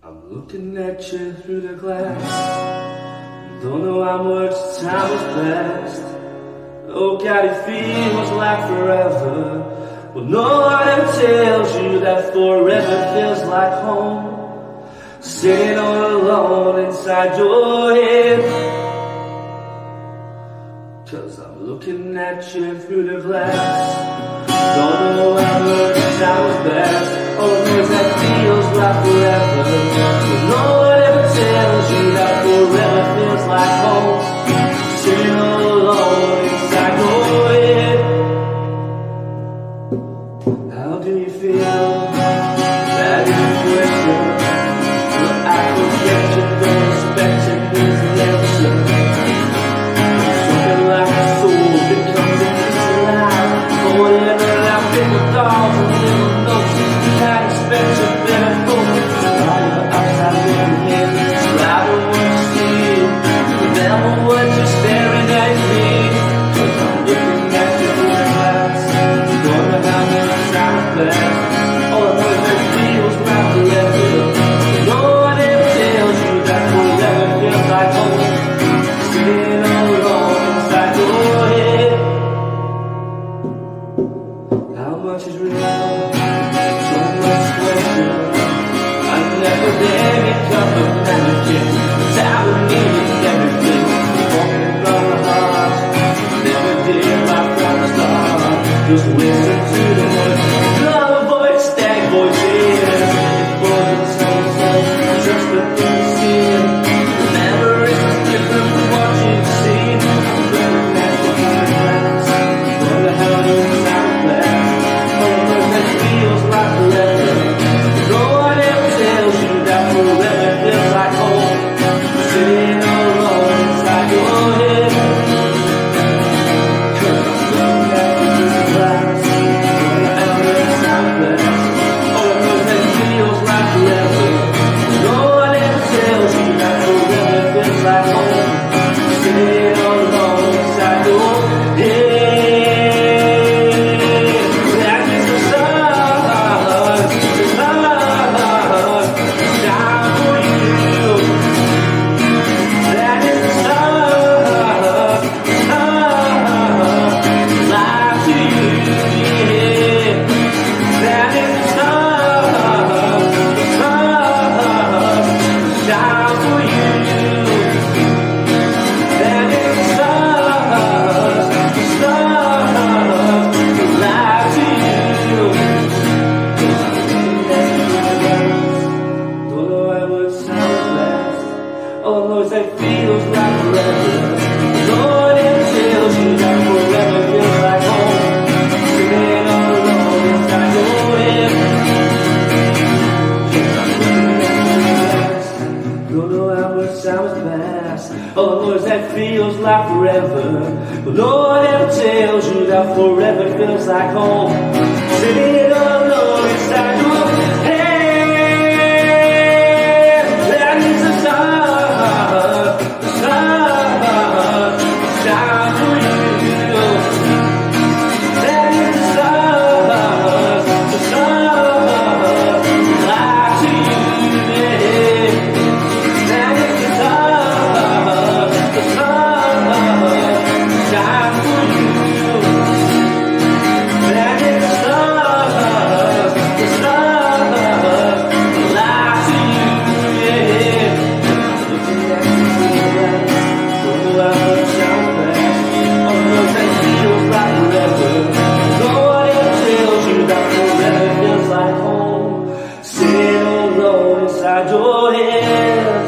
I'm looking at you through the glass. Don't know how much time has passed. Oh God, it feels like forever. But no one ever tells you that forever feels like home. Sitting all alone inside your head. 'Cause I'm looking at you through the glass. Don't know how much time has passed. All I know is that feels like forever. But no one ever tells you that forever feels like home. Sitting all alone inside your head. How do you feel? That is the question. But I could get you, don't expect it is the answer. Something like a soul that comes in this life. Or whatever I've been with dolls and little notes. You can't expect you better focus. Right on the outside looking in. Describing what you see. Remember what you're staring at me. 'Cause I'm looking at you through the glass. Don't know how much time has passed. All I know is that it feels like forever. No one ever tells you that forever feels like home. Sitting all alone inside your head. How much is real? So much question. An epidemic of a mannequin. Time with me is everything. Walking from the heart. Never did right from the start. Just listen to the voice. Love voice, static voices. Just the things you see. Remember it's different from what you've seen. I'm looking at you through the glass. Wonder how your time passed. Oh, it feels like forever. No one ever tells you that forever feels like home. Sitting all alone inside your head. 'Cause I'm looking at you through the glass. Wonder how your time passed. Oh, it feels like forever. No one ever tells you that forever feels like home. Sitting all alone inside your head. That is the sun, shine for you. That is the sun, light to you. Yeah. That is the sun, shine for you. That is the sun, light to you. Don't know how much time has passed. All I know is that it feels like forever. No one ever tells you that forever feels like home. Sitting all alone inside your head. 'Cause I'm looking at you through the glass. Don't know how much time has passed. All I know is that it feels like forever. But no one ever tells you that forever feels like home. Sitting all alone inside your head. That is the sun, shine for you. That is the sun, light to you. Yeah. That is the sun, shine for you. That is the sun, light to you. Yeah. Looking at you through the glass. Don't know how much time passed. All I know is that it feels like forever. No one ever tells you that forever feels like home. Sitting alone inside your head.